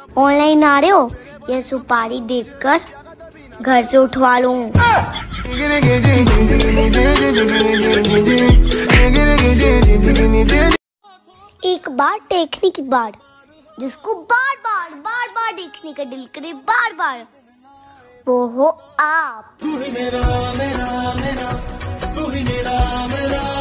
Online आ रहे हो? ये सुपारी देखकर घर से उठवा लूं। एक बार देखने की बार, जिसको बार बार देखने का दिल करे, बार बार, वो हो आप। तू ही मेरा मेरा मेरा, तू ही मेरा मेरा।